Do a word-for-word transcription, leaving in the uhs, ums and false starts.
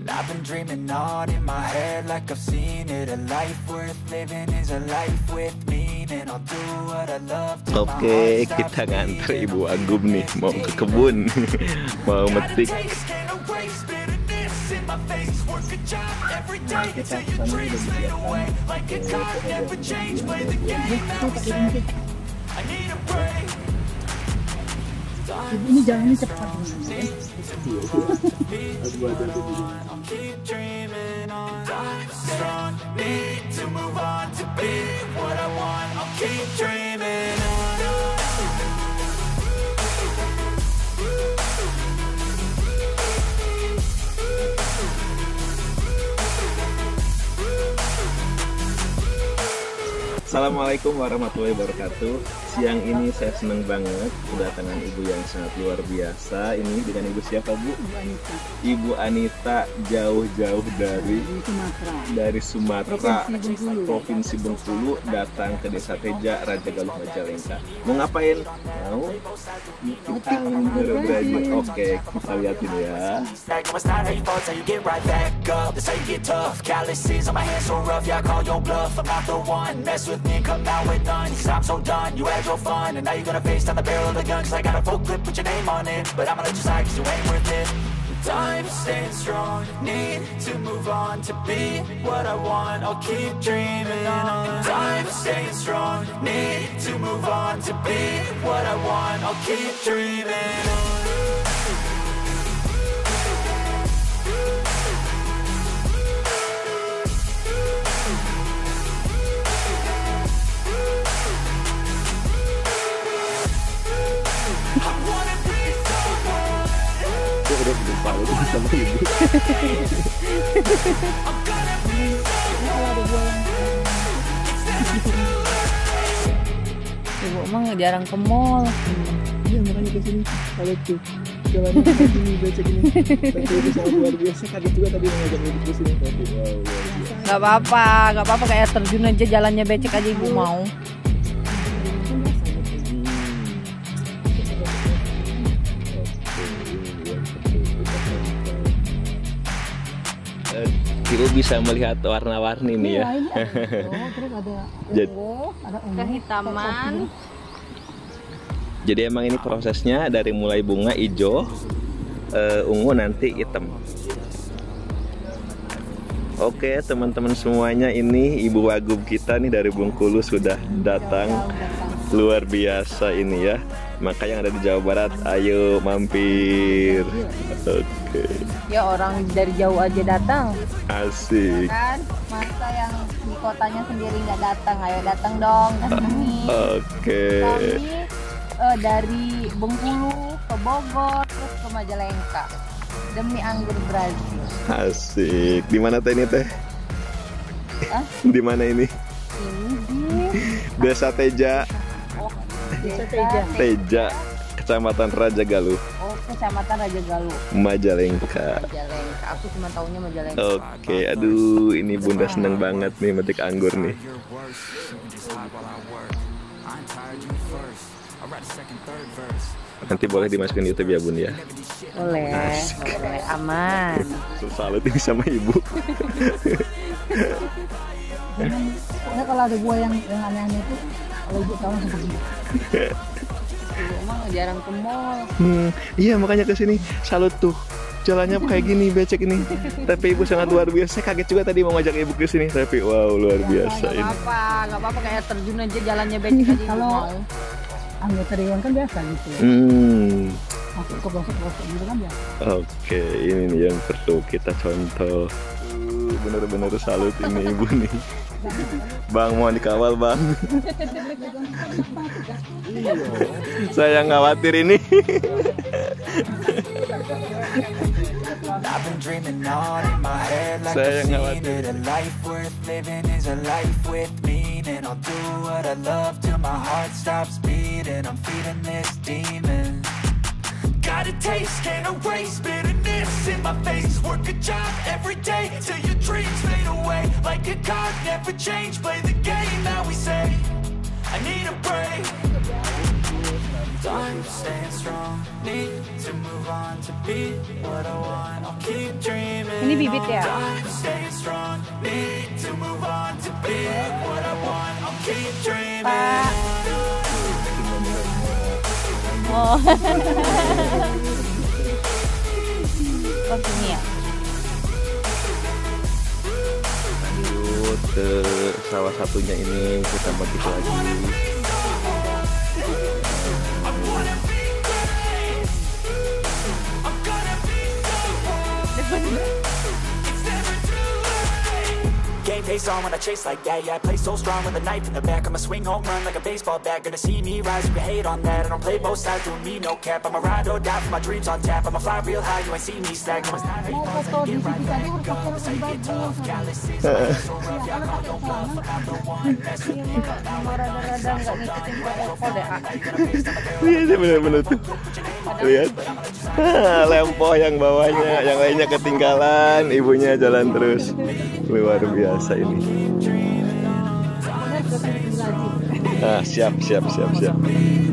I've been dreaming on in my head like I've seen it. A life worth living is a life with meaning. I'll do what I love. Oke, kita nganter Ibu Agum nih mau ke kebun, mau metik. Ini jalannya cepat. Assalamualaikum warahmatullahi wabarakatuh. Siang ini saya senang banget kedatangan ibu yang sangat luar biasa. Ini dengan ibu siapa, Bu? Ibu Anita. Ibu Anita jauh-jauh dari Sumatera. dari Sumatera, Provinsi Bengkulu. Provinsi Bengkulu, datang ke Desa Teja, Raja Galuh, Majalengka. Mau ngapain? Mau kita berbagi. Oke, kita lihatin ya. Come out with none, cause I'm so done. You had your fun, and now you're gonna face down the barrel of the gun. Cause I got a full clip, put your name on it. But I'ma let you slide, cause you ain't worth it. Time staying strong, need to move on. To be what I want, I'll keep dreaming on. Time staying strong, need to move on. To be what I want, I'll keep dreaming on. Udah lupa lu sama ibu. Ibu emang jarang ke mall. Iya makanya kesini. Kalau tuh jalannya begini becek ini. Tapi itu sangat luar biasa. Kaget juga tadi ngajak ibu kesini. Wow, luar biasa. Gak apa-apa, gak apa-apa kayak terjun aja jalannya becek aja ibu mau. Ibu bisa melihat warna-warni nih ya. Iya, ini ada. Oh, terus ada Jadi- ungu, ada ungu, Kehitaman. Jadi emang ini prosesnya dari mulai bunga hijau, eh, ungu, nanti hitam. Oke teman-teman semuanya, ini Ibu Agum kita nih dari Bengkulu sudah datang. Luar biasa ini ya. Maka yang ada di Jawa Barat, ayo mampir. Oke. Ya orang dari jauh aja datang. Asik. Kan masa yang di kotanya sendiri nggak datang, ayo datang dong datangi. Oke. Kami eh, dari Bengkulu ke Bogor terus ke Majalengka demi anggur Brazil. Asik. Di mana teh ini teh? Hah? Di mana ini? Ini di Desa Teja, oh, Desa Teja. Teja, Kecamatan Raja Galuh, Oh, Kecamatan Raja Galuh, Majalengka. Majalengka. Aku cuma taunya Majalengka. Oke, aduh, ini Bunda seneng banget nih metik anggur nih. Nanti boleh dimasukin YouTube ya Bun ya. Boleh, boleh, aman. Salut ini sama ibu. Pokoknya kalau ada buah yang yang aneh-aneh itu, kalau ibu tahu seperti itu. Ibu emang jarang ke mall. Hmm, iya makanya kesini salut tuh. Jalannya kayak gini becek ini. Tapi ibu sangat luar biasa. Saya kaget juga tadi mau ngajak ibu ke sini. Tapi wow luar biasa Gak ini. apa-apa, gak apa-apa kayak terjun aja jalannya becek aja ibu Kalau- mau. Anggota dewan kan biasa gitu. Hmm. Masuk ke pelosok-pelosok gitu kan biasa. Oke, ini nih yang perlu kita contoh. Uh, Bener-bener salut ini ibu nih. Bang, mohon dikawal bang. Saya khawatir ini. I've been dreaming on in my head like Saya I've seen khawatir. it. A life worth living is a life with meaning. I'll do what I love till my heart stops beating. I'm feeding this demon. Got a taste, can't erase bitterness in my face. Work a job every day till your dreams fade away. Like a card, never change. Play the game that we say. I need a break. Time keep staying strong. Need to move on to be what I want. I'll keep dreaming. Ini bibit ya? I'm staying strong. Need to move on to be what I want. I'll keep dreaming. Pak. Oh. Oh sini ya? Lanjut ke salah satunya ini, kita balik lagi. Game face on when I chase like that. Yeah, I play so strong with a knife in the back. I'ma swing home run like a baseball bat. Gonna see me rise, you can hate on that. I don't play both sides, doing me no cap. I'ma ride or die for my dreams on tap. I'ma fly real high, you ain't see me stack. Mau foto di T V tadi harus pakai lebih bagus. Ya, kalau pakai celana mau rada-rada nggak ngikutin protokol deh. Iya sih bener-bener tuh. Lihat, ah, lempoh yang bawahnya, yang lainnya ketinggalan, ibunya jalan terus. Luar biasa ini. Bener, terus lagi. Nah, siap, siap, siap, siap.